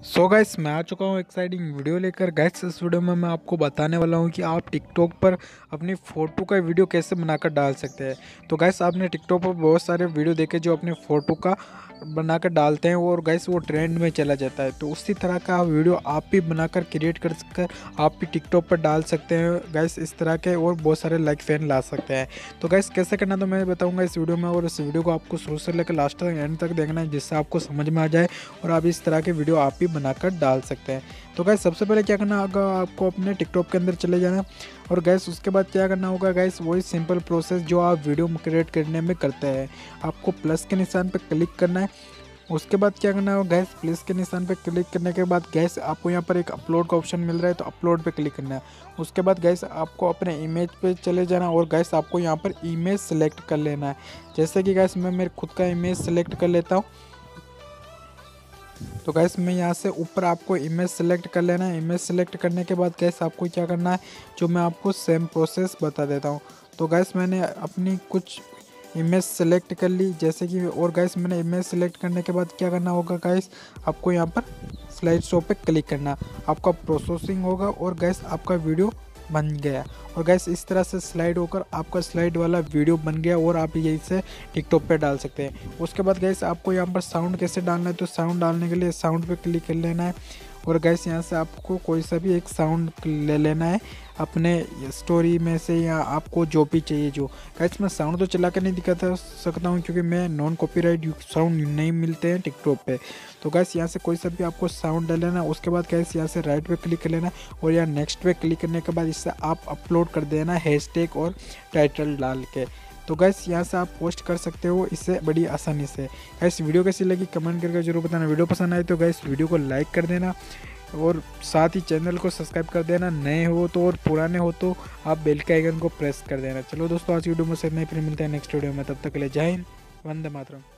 So guys मैं आ चुका हूँ एक्साइटिंग वीडियो लेकर। गाइस इस वीडियो में मैं आपको बताने वाला हूँ कि आप टिकटॉक पर अपनी फ़ोटो का वीडियो कैसे बनाकर डाल सकते हैं। तो गाइस आपने टिकटॉक पर बहुत सारे वीडियो देखे जो अपने फ़ोटो का बनाकर डालते हैं और गाइस वो ट्रेंड में चला जाता है। तो उसी तरह का वीडियो आप भी बनाकर क्रिएट कर सककर आप भी टिकटॉक पर डाल सकते हैं गाइस इस तरह के, और बहुत सारे लाइक फैन ला सकते हैं। तो गाइस कैसे करना तो मैं बताऊँगा इस वीडियो में, और इस वीडियो को आपको शुरू से लेकर लास्ट तक एंड तक देखना है जिससे आपको समझ में आ जाए और आप इस तरह के वीडियो आप भी बनाकर डाल सकते हैं। तो गाइस सबसे पहले क्या करना होगा, आपको अपने टिकटॉक के अंदर चले जाना और गाइस उसके बाद क्या करना होगा गाइस, वही सिंपल प्रोसेस जो आप वीडियो क्रिएट करने में करते हैं। आपको प्लस के निशान पर क्लिक करना है। उसके बाद क्या करना होगा गैस, प्लस के निशान पे क्लिक करने के बाद गैस आपको यहाँ पर एक अपलोड का ऑप्शन मिल रहा है, तो अपलोड पे क्लिक करना है। उसके बाद गैस आपको अपने इमेज पे चले जाना और गैस आपको यहाँ पर इमेज सेलेक्ट कर लेना है। जैसे कि गैस मैं मेरे खुद का इमेज सेलेक्ट कर लेता हूँ। तो गैस मैं यहाँ से ऊपर आपको इमेज सेलेक्ट कर लेना है। इमेज सेलेक्ट करने के बाद गैस आपको क्या करना है, जो मैं आपको सेम प्रोसेस बता देता हूँ। तो गैस मैंने अपनी कुछ इमेज सेलेक्ट कर ली जैसे कि, और गैस मैंने इमेज सेलेक्ट करने के बाद क्या करना होगा गैस, आपको यहाँ पर स्लाइड शो पे क्लिक करना, आपका प्रोसेसिंग होगा और गैस आपका वीडियो बन गया। और गैस इस तरह से स्लाइड होकर आपका स्लाइड वाला वीडियो बन गया और आप यही से टिकटॉक पे डाल सकते हैं। उसके बाद गैस आपको यहाँ पर साउंड कैसे डालना है, तो साउंड डालने के लिए साउंड पे क्लिक कर लेना है और गैस यहाँ से आपको कोई सा भी एक साउंड ले लेना है अपने स्टोरी में से, या आपको जो भी चाहिए जो। गैस मैं साउंड तो चला कर नहीं दिखा सकता हूँ क्योंकि मैं नॉन कॉपीराइट साउंड नहीं मिलते हैं टिकटॉक पे। तो गैस यहाँ से कोई सा भी आपको साउंड डाल लेना। उसके बाद गैस यहाँ से राइट पे क्लिक कर लेना और यहाँ नेक्स्ट पे क्लिक करने के बाद इससे आप अपलोड कर देना हैशटैग और टाइटल डाल के। तो गैस यहाँ से आप पोस्ट कर सकते हो इससे बड़ी आसानी से। गैस वीडियो कैसी लगी कमेंट करके जरूर बताना। वीडियो पसंद आए तो गैस वीडियो को लाइक कर देना और साथ ही चैनल को सब्सक्राइब कर देना, नए हो तो, और पुराने हो तो आप बेल के आइकन को प्रेस कर देना। चलो दोस्तों आज की वीडियो में से नहीं, फिर मिलते हैं नेक्स्ट वीडियो में, तब तक के लिए जय हिंद, वंदे मातरम।